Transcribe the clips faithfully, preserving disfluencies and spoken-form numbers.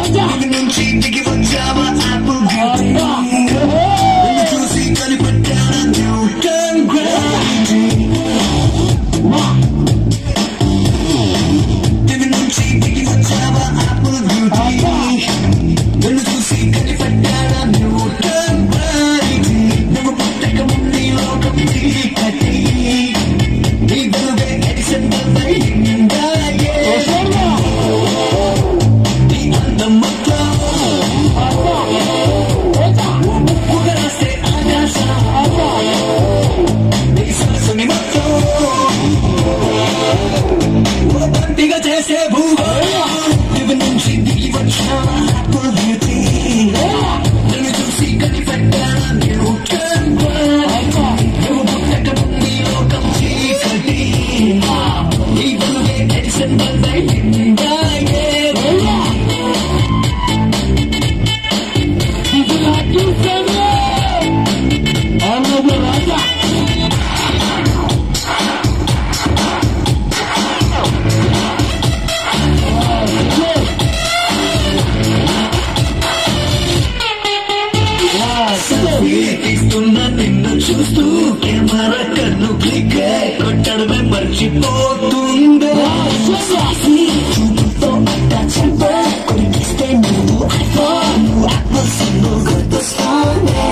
ఇది నుంచి దిగి వచ్చావా apple beauty నిన్ను చూసి కనిపెట్టానా న్యూటన్ గ్రావిటీ ఇది నుంచి దిగి వచ్చావా apple beauty నిన్ను చూసి కనిపెట్టానా న్యూటన్ గ్రావిటీ నువ్వు పుట్టక ముందు ఈ లోకం చీకటి నీ వెలుగే ఎడిసన్ బల్బయిందా నీ అందం మొత్తం ఉగరాస్తే ఆకాశం నీ సరస్సుని మొత్తం ఓ బంతిగా చేసే భూగోళం ఇవి నుంచి దిగి వచ్చా apple beauty నిన్ను చూసి కనిపెట్టానా న్యూటన్ గ్రావిటీ నువ్వు పుట్టక ముందు ఈ లోకం చీకటి నీ వెలుగే ఎడిసన్ బల్బయిందా తీస్తున్నా నిన్ను చూస్తూ కెమెరా కన్ను క్లిక్ కొట్టడమే మర్చిపోతుంది చూపుతో అట్టాచంపే కొరికిస్తే నువ్వు నువ్వు ఆత్మసింగు గుర్తొస్తానే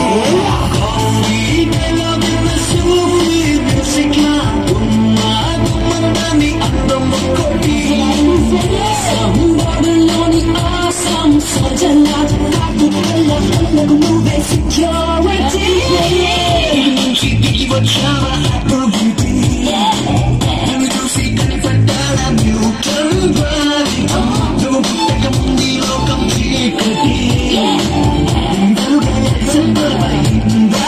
మ్యూజిక్ లా ఉన్నా గుమ్మందాన్ని అందం ఒక్కోటి సంబడులోని ఆసం సజలా నువ్వే సెక్యూరిటీ నుంచి దిగి వచ్చావా apple beauty నిన్ను చూసి కనిపెట్టానా న్యూటన్ గ్రావిటీ నువ్వు పుట్టక ముందు ఈ లోకం చీకటి నీ వెలుగే ఎడిసన్ బల్బయిందా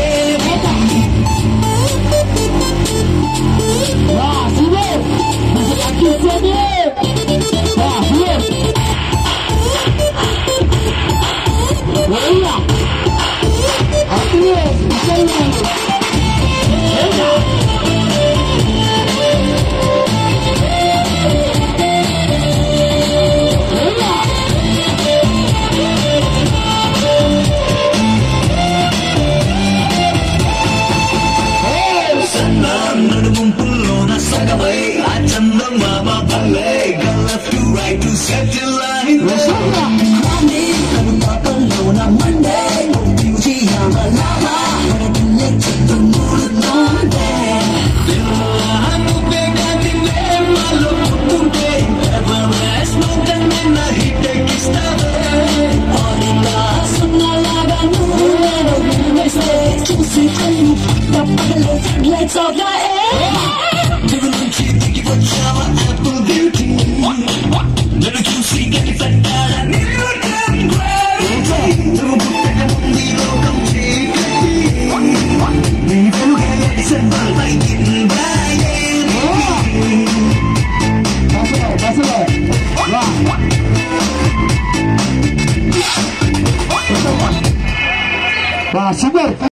నడుముంపుల్లోన సగమై ఆ చందమామ భలే left to right to settle line కను పాపల్లోన మండే బ్యూటీ యామలామా వరదల్లే చెట్టు మూడుతోందే నువ్వే కాంతి మాలో పుట్టుంటే ఎవరెస్ట్ మౌంటైన్ నిన్న హిట్ ఎక్కిస్తావే ఆడిలా సున్నలాగా నువ్వు వేస్తే చూసి కళ్ళు తప్పగలే లైట్స్ ఆఫ్ ద దిగు నుంచి దిగి వచ్చావా apple beauty నిన్ను చూసి కనిపెట్టానా న్యూటన్ గ్రావిటీ నువ్వు పుట్టక ముందు ఈ లోకం చీకటి నీ వెలుగే ఎడిసన్ బల్బయిందా Super.